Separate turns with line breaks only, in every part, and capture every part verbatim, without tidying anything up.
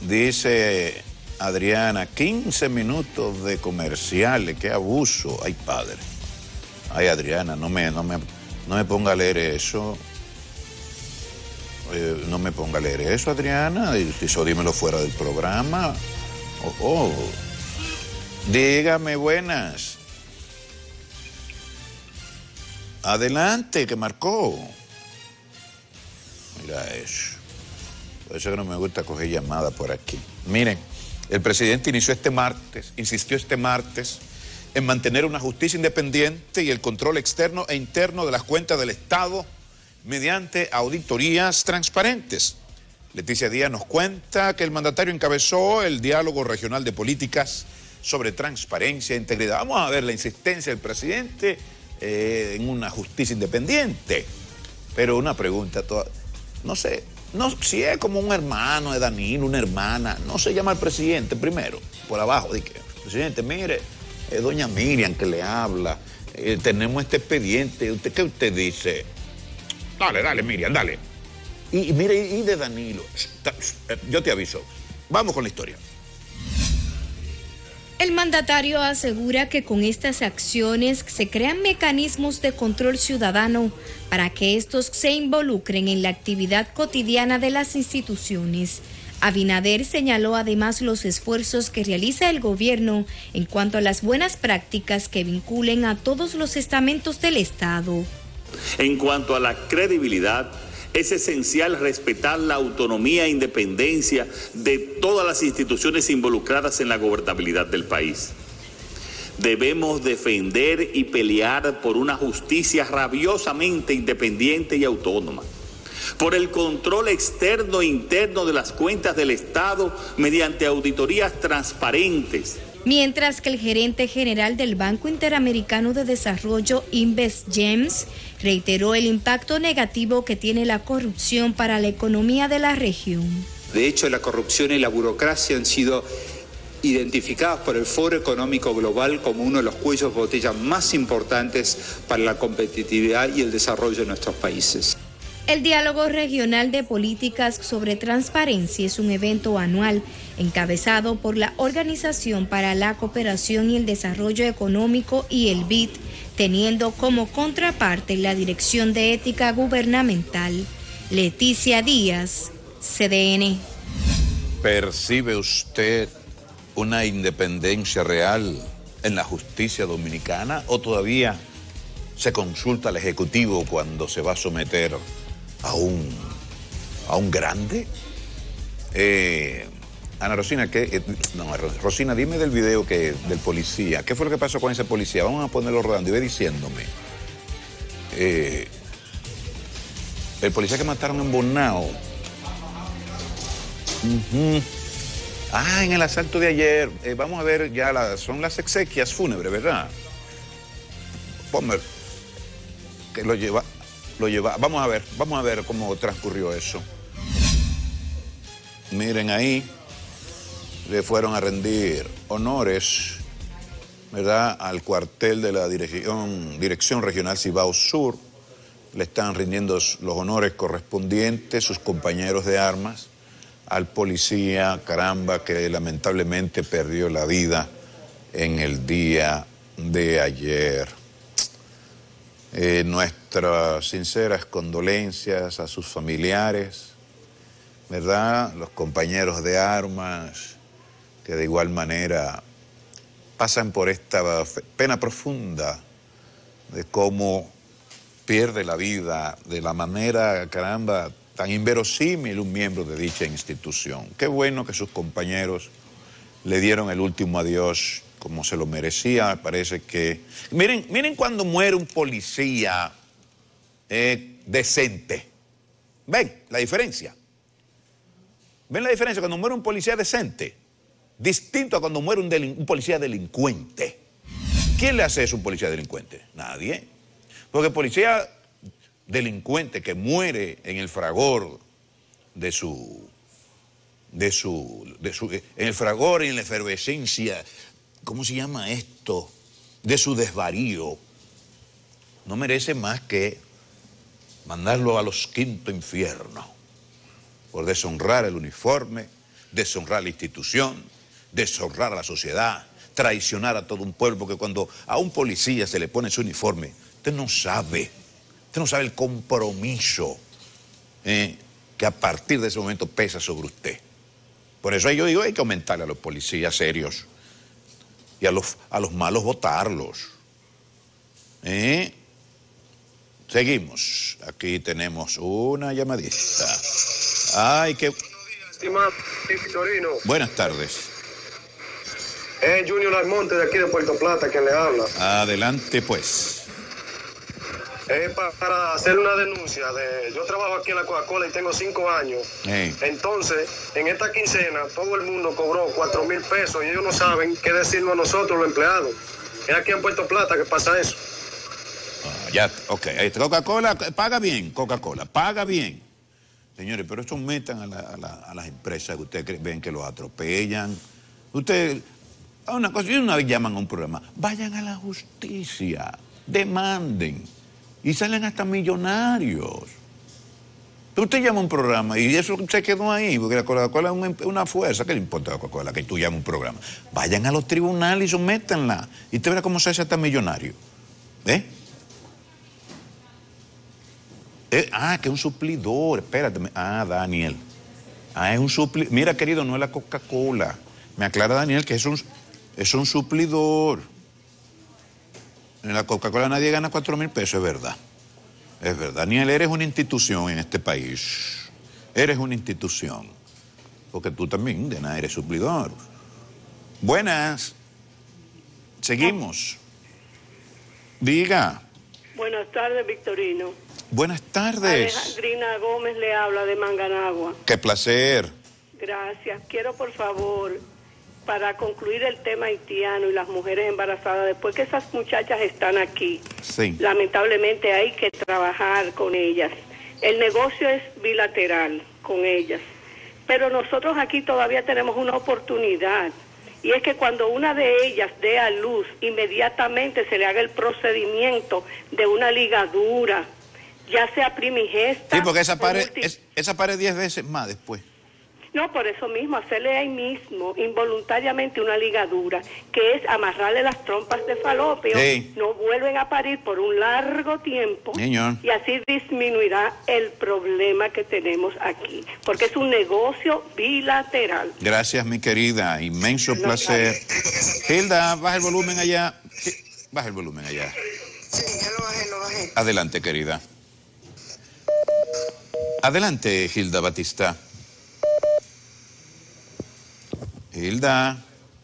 Dice Adriana, quince minutos de comerciales, qué abuso. Ay, padre. Ay, Adriana, no me, no me, no me ponga a leer eso. Eh, no me ponga a leer eso, Adriana. Eso dímelo fuera del programa. Oh, oh. Dígame, buenas. Adelante, que marcó. Mira eso. Por eso que no me gusta coger llamadas por aquí. Miren, el presidente inició este martes, insistió este martes en mantener una justicia independiente y el control externo e interno de las cuentas del Estado mediante auditorías transparentes. Leticia Díaz nos cuenta que el mandatario encabezó el diálogo regional de políticas sobre transparencia e integridad. Vamos a ver la insistencia del presidente eh, en una justicia independiente. Pero una pregunta, toda, no sé, no, si es como un hermano de Danilo, una hermana, no se llama al presidente primero, por abajo, de que, presidente, mire, es doña Miriam que le habla, eh, tenemos este expediente, ¿usted qué usted dice? Dale, dale, Miriam, dale. Y, y mire, y de Danilo, yo te aviso, vamos con la historia.
El mandatario asegura que con estas acciones se crean mecanismos de control ciudadano para que estos se involucren en la actividad cotidiana de las instituciones. Abinader señaló además los esfuerzos que realiza el gobierno en cuanto a las buenas prácticas que vinculen a todos los estamentos del Estado.
En cuanto a la credibilidad, es esencial respetar la autonomía e independencia de todas las instituciones involucradas en la gobernabilidad del país. Debemos defender y pelear por una justicia rabiosamente independiente y autónoma, por el control externo e interno de las cuentas del Estado mediante auditorías transparentes.
Mientras que el gerente general del Banco Interamericano de Desarrollo, Invest James, reiteró el impacto negativo que tiene la corrupción para la economía de la región.
De hecho, la corrupción y la burocracia han sido identificadas por el Foro Económico Global como uno de los cuellos de botella más importantes para la competitividad y el desarrollo de nuestros países.
El Diálogo Regional de Políticas sobre Transparencia es un evento anual encabezado por la Organización para la Cooperación y el Desarrollo Económico y el B I D, teniendo como contraparte la Dirección de Ética Gubernamental. Leticia Díaz, C D N.
¿Percibe usted una independencia real en la justicia dominicana o todavía se consulta al Ejecutivo cuando se va a someter a un, a un grande? Eh, Ana Rosina, ¿qué? Eh, no, Rosina, dime del video que, del policía. ¿Qué fue lo que pasó con ese policía? Vamos a ponerlo rodando y ve diciéndome. Eh, el policía que mataron en Bonao. Uh-huh. Ah, en el asalto de ayer. Eh, vamos a ver ya, la, son las exequias fúnebres, ¿verdad? Ponme, que lo lleva... Lo lleva, vamos a ver, vamos a ver cómo transcurrió eso. Miren ahí, le fueron a rendir honores, ¿verdad?, al cuartel de la Dirección, Dirección Regional Cibao Sur. Le están rindiendo los honores correspondientes sus compañeros de armas, al policía, caramba, que lamentablemente perdió la vida en el día de ayer. Eh, nuestras sinceras condolencias a sus familiares, ¿verdad? Los compañeros de armas que de igual manera pasan por esta pena profunda de cómo pierde la vida de la manera, caramba, tan inverosímil un miembro de dicha institución. Qué bueno que sus compañeros le dieron el último adiós como se lo merecía. Parece que... Miren, miren cuando muere un policía eh, decente. ¿Ven la diferencia? ¿Ven la diferencia? Cuando muere un policía decente, distinto a cuando muere un, un policía delincuente. ¿Quién le hace eso a un policía delincuente? Nadie. Porque el policía delincuente que muere en el fragor de su... de su... de su en el fragor y en la efervescencia... ¿Cómo se llama esto? De su desvarío. No merece más que mandarlo a los quinto infierno por deshonrar el uniforme, deshonrar la institución, deshonrar a la sociedad, traicionar a todo un pueblo, porque cuando a un policía se le pone su uniforme, usted no sabe, usted no sabe el compromiso eh, que a partir de ese momento pesa sobre usted. Por eso yo digo, hay que aumentarle a los policías serios y a los, a los malos votarlos. ¿Eh? Seguimos. Aquí tenemos una llamadita. Ay, qué...
Buenos días, estimado Victorino.
Buenas tardes.
Es Junior Almonte de aquí de Puerto Plata quien le habla.
Adelante, pues.
Es pa para hacer una denuncia. De, yo trabajo aquí en la Coca-Cola y tengo cinco años.
Hey.
Entonces, en esta quincena, todo el mundo cobró cuatro mil pesos y ellos no saben qué decirnos a nosotros, los empleados. Es aquí en Puerto Plata que pasa eso.
Ah, ya, ok. Coca-Cola paga bien, Coca-Cola, paga bien. Señores, pero eso metan a, la, a, la, a las empresas que ustedes ven que los atropellan. Ustedes, a una cosa, y una vez llaman a un programa, vayan a la justicia, demanden, y salen hasta millonarios. Pero usted llama a un programa y eso se quedó ahí, porque la Coca-Cola es una, una fuerza. ¿Qué le importa a la Coca-Cola que tú llames a un programa? Vayan a los tribunales y sométanla, y usted verá cómo se hace hasta millonario. ¿Eh? Eh, ah, que es un suplidor, espérate. Ah, Daniel. Ah, es un suplidor. Mira, querido, no es la Coca-Cola. Me aclara Daniel que es un, es un suplidor. En la Coca-Cola nadie gana cuatro mil pesos, es verdad. Es verdad. Daniel, eres una institución en este país. Eres una institución. Porque tú también, de nada, eres suplidor. Buenas. Seguimos. Diga.
Buenas tardes, Victorino.
Buenas tardes.
Alejandrina Gómez le habla de Manganagua.
Qué placer.
Gracias. Quiero, por favor, para concluir el tema haitiano y las mujeres embarazadas, después que esas muchachas están aquí,
sí,
lamentablemente hay que trabajar con ellas. El negocio es bilateral con ellas, pero nosotros aquí todavía tenemos una oportunidad, y es que cuando una de ellas dé a luz, inmediatamente se le haga el procedimiento de una ligadura, ya sea primigesta.
Sí, porque esa pared,
multi...
es, esa pared diez veces más después.
No, por eso mismo, hacerle ahí mismo, involuntariamente, una ligadura, que es amarrarle las trompas de falopio,
sí,
no vuelven a parir por un largo tiempo,
señor,
y así disminuirá el problema que tenemos aquí, porque es un negocio bilateral.
Gracias, mi querida, inmenso
no,
placer. Hilda, baja el volumen allá. Sí, baja el volumen allá.
Sí, ya lo bajé, lo bajé.
Adelante, querida. Adelante, Hilda Batista. Hilda.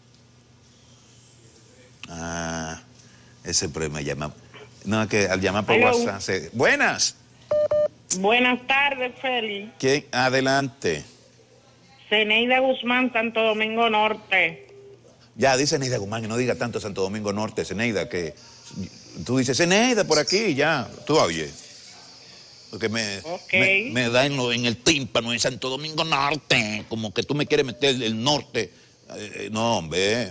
Ah, ese problema llama. No, que al llamar por
Hello.
WhatsApp. Se... Buenas.
Buenas tardes, Félix.
¿Quién? Adelante.
Zeneida Guzmán, Santo Domingo Norte.
Ya, dice Zeneida Guzmán, que no diga tanto Santo Domingo Norte, Zeneida, que tú dices, Zeneida, por aquí, ya, tú oyes. Porque me,
okay.
me, me da en, lo, en el tímpano en Santo Domingo Norte, como que tú me quieres meter el norte. Eh, no, hombre.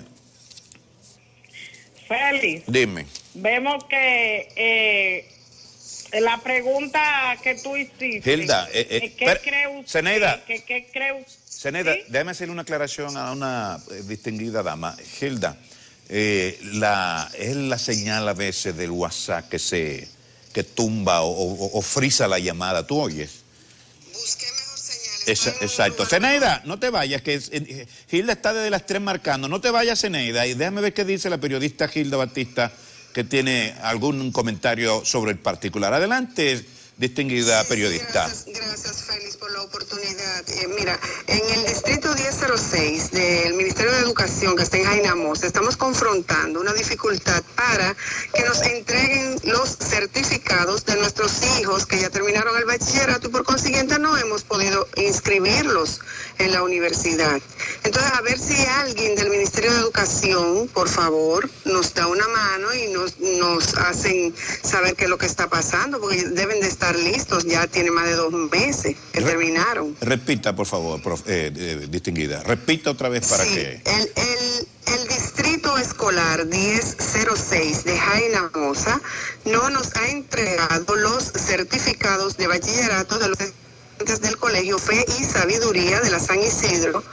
Félix.
Dime.
Vemos que eh, la pregunta que tú hiciste.
Hilda, eh, eh,
¿qué
pero,
cree usted?
Zeneida.
¿Qué, qué cree usted?
Zeneida,
¿Sí?
déjame hacerle una aclaración a una eh, distinguida dama. Hilda, eh, la, es la señal a veces del WhatsApp que se que tumba o, o, o frisa la llamada. ¿Tú oyes?
Busqué mejor señales.
Esa, exacto. Zeneida, no te vayas, que eh, Hilda está desde las tres marcando. No te vayas, Zeneida, y déjame ver qué dice la periodista Hilda Batista, que tiene algún comentario sobre el particular. Adelante, distinguida
Sí,
periodista.
Gracias, gracias, Félix, por la oportunidad. Eh, mira, en el distrito diez cero seis del Ministerio de Educación, que está en Jainamosa, estamos confrontando una dificultad para que nos entreguen los certificados de nuestros hijos que ya terminaron el bachillerato y por consiguiente no hemos podido inscribirlos en la universidad. Entonces, a ver si alguien del Ministerio de Educación, por favor, nos da una mano y nos, nos hacen saber qué es lo que está pasando, porque deben de estar listos, ya tiene más de dos meses que
Re
terminaron.
Repita, por favor, prof, eh, eh, distinguida. Repita otra vez para
sí,
que...
El, el, el distrito escolar diez cero seis de Jainamosa no nos ha entregado los certificados de bachillerato de los estudiantes del Colegio Fe y Sabiduría de la San Isidro,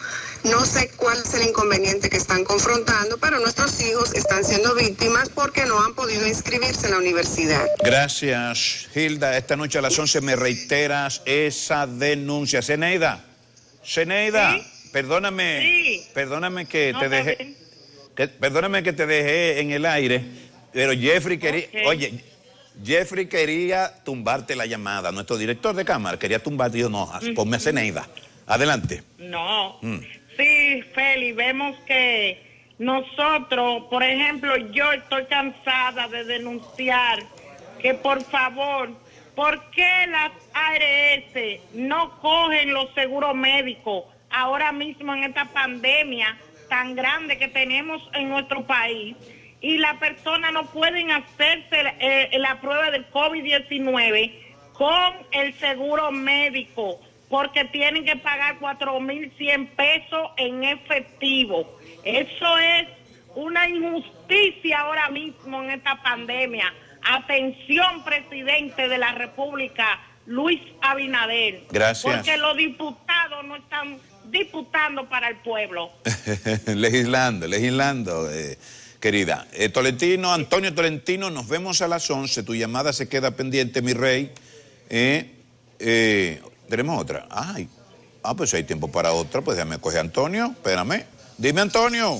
No sé cuál es el inconveniente que están confrontando, pero nuestros hijos están siendo víctimas porque no han podido inscribirse en la universidad.
Gracias, Hilda. Esta noche a las once me reiteras esa denuncia. Zeneida, Zeneida, ¿sí? perdóname,
sí.
perdóname que
no,
te dejé, que, perdóname que te dejé en el aire, pero Jeffrey quería, okay. oye, Jeffrey quería tumbarte la llamada, nuestro director de cámara quería tumbarte y yo no, mm. ponme a Zeneida. Adelante.
No. Mm. Sí, Feli, vemos que nosotros, por ejemplo, yo estoy cansada de denunciar que por favor, ¿por qué las A R S no cogen los seguros médicos ahora mismo en esta pandemia tan grande que tenemos en nuestro país? Y las personas no pueden hacerse eh, la prueba del COVID diecinueve con el seguro médico, porque tienen que pagar cuatro mil cien pesos en efectivo. Eso es una injusticia ahora mismo en esta pandemia. Atención, presidente de la República, Luis Abinader.
Gracias.
Porque los diputados no están diputando para el pueblo.
legislando, legislando, eh, querida. Eh, Tolentino, Antonio Tolentino, nos vemos a las once. Tu llamada se queda pendiente, mi rey. Eh, eh, Tenemos otra. Ay, ah, pues hay tiempo para otra. Pues déjame coger a Antonio. Espérame. Dime, Antonio.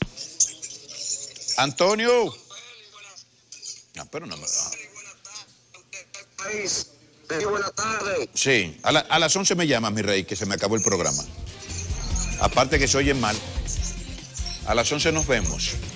Antonio. Ah, pero no me...
Buenas tardes.
Sí, a, la, a las once me llamas, mi rey, que se me acabó el programa. Aparte que se oyen mal. A las once nos vemos.